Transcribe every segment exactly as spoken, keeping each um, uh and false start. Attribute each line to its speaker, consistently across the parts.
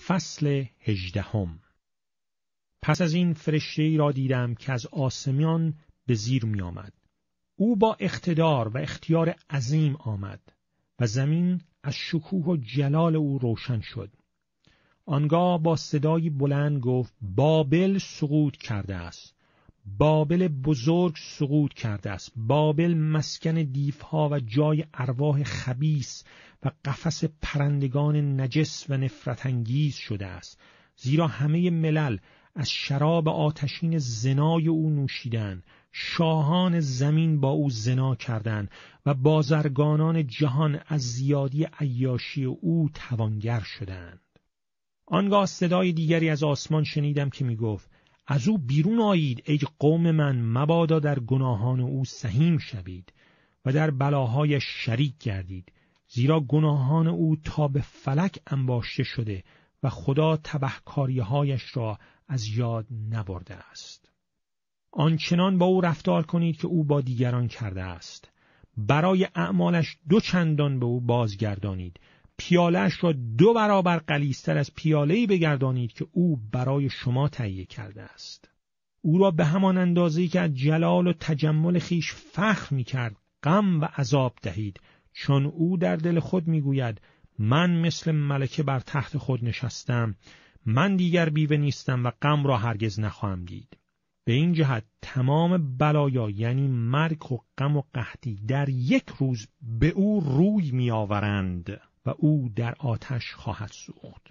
Speaker 1: فصل هجدهم. پس از این فرشته‌ای را دیدم که از آسمان به زیر می آمد. او با اقتدار و اختیار عظیم آمد و زمین از شکوه و جلال او روشن شد. آنگاه با صدایی بلند گفت: بابل سقوط کرده است، بابل بزرگ سقوط کرده است، بابل مسکن دیوها و جای ارواح خبیث و قفس پرندگان نجس و نفرت انگیز شده است، زیرا همه ملل از شراب آتشین زنای او نوشیدند، شاهان زمین با او زنا کردند و بازرگانان جهان از زیادی عیاشی او توانگر شدند. آنگاه صدای دیگری از آسمان شنیدم که می گفت: از او بیرون آیید ای قوم من، مبادا در گناهان او سهیم شوید و در بلاهای شریک گردید، زیرا گناهان او تا به فلک انباشته شده و خدا تبهکاری‌هایش را از یاد نبرده است. آنچنان با او رفتار کنید که او با دیگران کرده است. برای اعمالش دو چندان به او بازگردانید. پیاله‌اش را دو برابر غلیظ‌تر از پیاله‌ای بگردانید که او برای شما تهیه کرده است. او را به همان اندازه‌ای که از جلال و تجمل خیش فخر می‌کرد غم و عذاب دهید، چون او در دل خود می‌گوید: من مثل ملکه بر تخت خود نشستم، من دیگر بیوه نیستم و غم را هرگز نخواهم دید. به این جهت تمام بلایا یعنی مرگ و غم و قحطی در یک روز به او روی می‌آورند و او در آتش خواهد سوخت.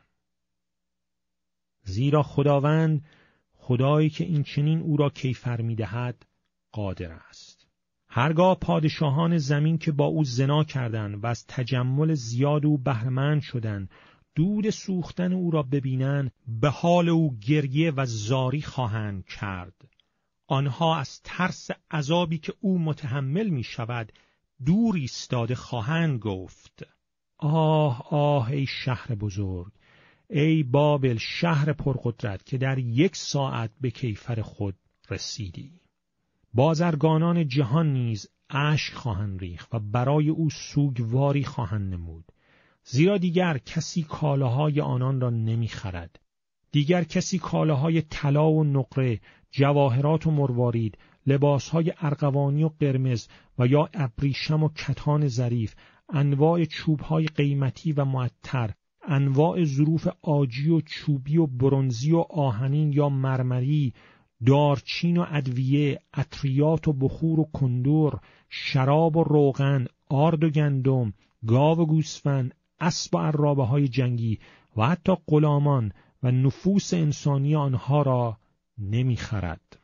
Speaker 1: زیرا خداوند، خدایی که این چنین او را کیفر می‌دهد، قادر است. هرگاه پادشاهان زمین که با او زنا کردند و از تجمل زیاد او بهره‌مند شدند، دود سوختن او را ببینند، به حال او گریه و زاری خواهند کرد. آنها از ترس عذابی که او متحمل می شود دور ایستاده خواهند گفت: آه آه ای شهر بزرگ، ای بابل شهر پرقدرت که در یک ساعت به کیفر خود رسیدی. بازرگانان جهان نیز اشک خواهند ریخت و برای او سوگواری خواهند نمود، زیرا دیگر کسی کالاهای آنان را نمی خرد. دیگر کسی کالاهای طلا و نقره، جواهرات و مروارید، لباسهای ارغوانی و قرمز و یا ابریشم و کتان ظریف، انواع چوبهای قیمتی و معطر، انواع ظروف عاجی و چوبی و برنزی و آهنین یا مرمری، دارچین و ادویه، عطریات و بخور و کندور، شراب و روغن، آرد و گندم، گاو و گوسفند، اسب و عرابه های جنگی و حتی غلامان و نفوس انسانی آنها را نمی خرد.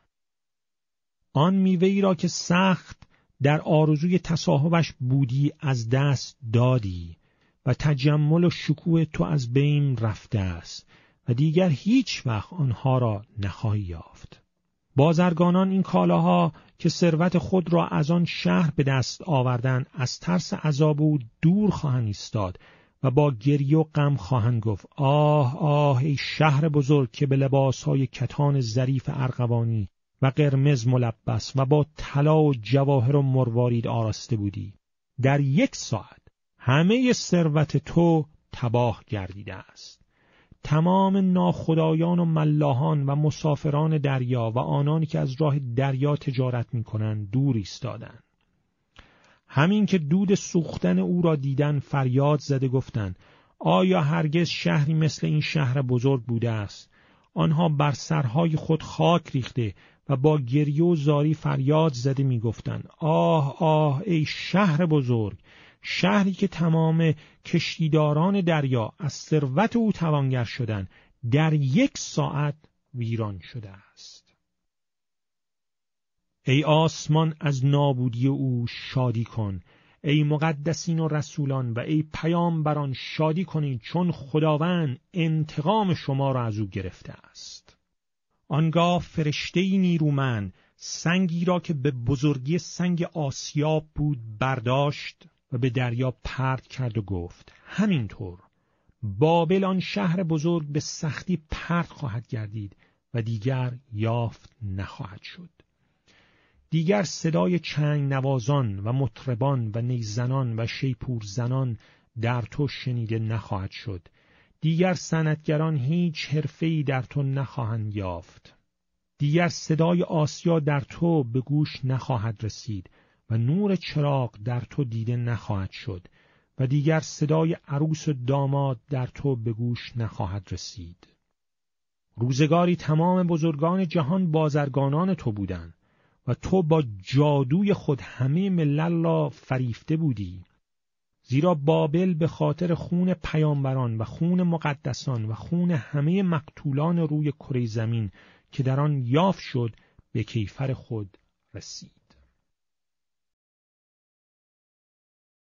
Speaker 1: آن میوه‌ای را که سخت در آرزوی تصاحبش بودی از دست دادی و تجمل و شکوه تو از بین رفته است و دیگر هیچ وقت آنها را نخواهی یافت. بازرگانان این کالاها که ثروت خود را از آن شهر به دست آوردند از ترس عذاب او دور خواهند ایستاد و با گریه و غم خواهند گفت: آه آه ای شهر بزرگ که به لباسهای کتان ظریف ارغوانی و قرمز ملبس و با طلا و جواهر و مروارید آراسته بودی. در یک ساعت همه ثروت تو تباه گردیده است. تمام ناخدایان و ملاحان و مسافران دریا و آنانی که از راه دریا تجارت می کنند دور ایستادند. همین که دود سوختن او را دیدن فریاد زده گفتند: آیا هرگز شهری مثل این شهر بزرگ بوده است؟ آنها بر سرهای خود خاک ریخته و با گریه و زاری فریاد زده می گفتند: آه آه ای شهر بزرگ، شهری که تمام کشتیداران دریا از ثروت او توانگر شدند، در یک ساعت ویران شده است. ای آسمان از نابودی او شادی کن، ای مقدسین و رسولان و ای پیامبران شادی کنید، چون خداوند انتقام شما را از او گرفته است. آنگاه فرشته‌ای نیرومند سنگی را که به بزرگی سنگ آسیاب بود برداشت و به دریا پرت کرد و گفت: همینطور بابل آن شهر بزرگ به سختی پرت خواهد گردید و دیگر یافت نخواهد شد. دیگر صدای چنگ نوازان و مطربان و نیزنان و شیپور زنان در تو شنیده نخواهد شد. دیگر صنعتگران هیچ حرفه‌ای در تو نخواهند یافت. دیگر صدای آسیا در تو به گوش نخواهد رسید و نور چراغ در تو دیده نخواهد شد و دیگر صدای عروس و داماد در تو به گوش نخواهد رسید. روزگاری تمام بزرگان جهان بازرگانان تو بودند و تو با جادوی خود همه ملل را فریفته بودی. زیرا بابل به خاطر خون پیامبران و خون مقدسان و خون همه مقتولان روی کره زمین که در آن یافت شد به کیفر خود رسید.